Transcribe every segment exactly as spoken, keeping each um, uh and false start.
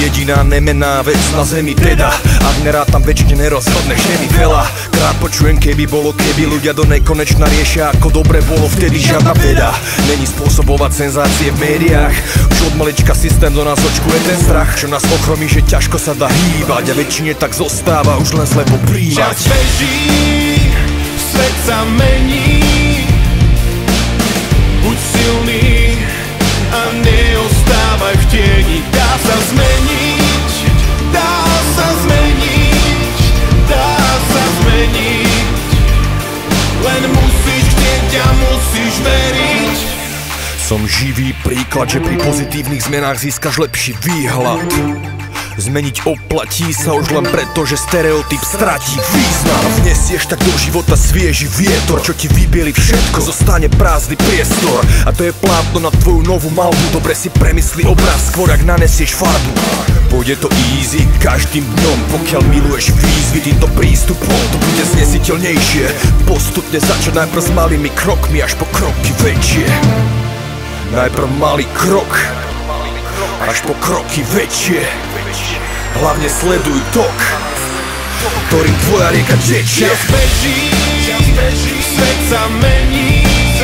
Jediná nemená vec na zemi teda, ak nerátam väčšine nerozhodneš, je mi veľa. Krát počujem keby bolo keby, ľudia do nekonečna riešia ako dobre bolo vtedy, žiadna veda. Není spôsobovať senzácie v médiách, už od malička systém do nás očkuje ten strach, čo nás ochromí, že ťažko sa dá hýbať a väčšine tak zostáva už len slepo príjmať. Čas beží, svet sa mení, buď silný a neostávaj v tieni. Dá sa zmeniť, dá sa zmeniť, dá sa zmeniť, len musíš chcieť a musíš veriť. Som živý príklad, že pri pozitívnych zmenách získaš lepší výhľad. Zmeniť oplatí sa už len preto, že stereotyp stratí význam. Vnesieš tak do života svieži vietor, čo ti vybieli všetko, zostane prázdny priestor. A to je plátno na tvoju novú malbu, dobre si premysli obraz, skôr ak nanesieš farbu. Pôjde to easy každým dňom, pokiaľ miluješ výzvy týmto prístupom, to bude znesiteľnejšie. Postupne začať najprv s malými krokmi, až po kroky väčšie. Najprv malý krok, až po kroky väčšie. Hlavne sleduj tok, ktorým tvoja rieka tečie. Čas beží, svet sa mení,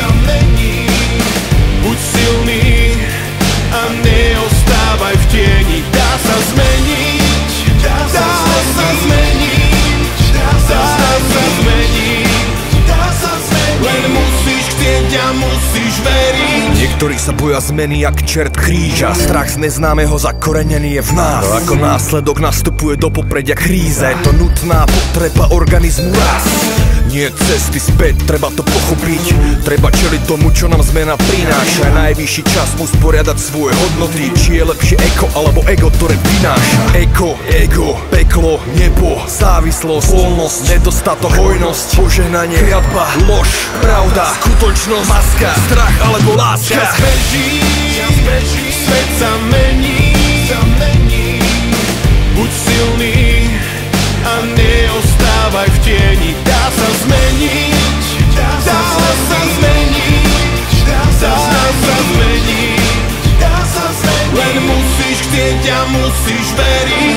buď silný a neostávaj v tieni. Dá sa zmeniť, dá sa zmeniť, dá sa zmeniť, len musíš chcieť a musíš veriť. Niektorí sa boja zmeny jak čert kríža, strach z neznámeho zakorenený je v nás. No ako následok nastupuje do popredia kríza, je to nutná potreba organizmu raz. Nie cesty späť, treba to pochopiť, treba čeliť tomu, čo nám zmena prináša. Najvyšší čas mu sporiadať svoje hodnoty, či je lepšie eko alebo ego, ktoré prináša. Eko, ego, peklo, nebo, závislosť, voľnosť, nedostatok, hojnosť, požehnanie, kliatba, lož, pravda, skutočnosť, maska, strach alebo láska. Čas beží, svet sa mení, buď silný a neostávaj v tieni. Dá sa zmeniť, dá sa zmeniť, dá sa zmeniť, len musíš chcieť a musíš veriť.